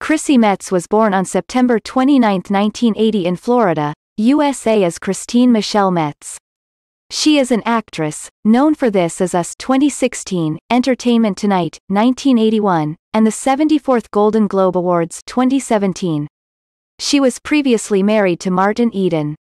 Chrissy Metz was born on September 29, 1980 in Florida, USA as Christine Michelle Metz. She is an actress, known for This Is Us 2016, Entertainment Tonight, 1981, and the 74th Golden Globe Awards 2017. She was previously married to Martin Eden.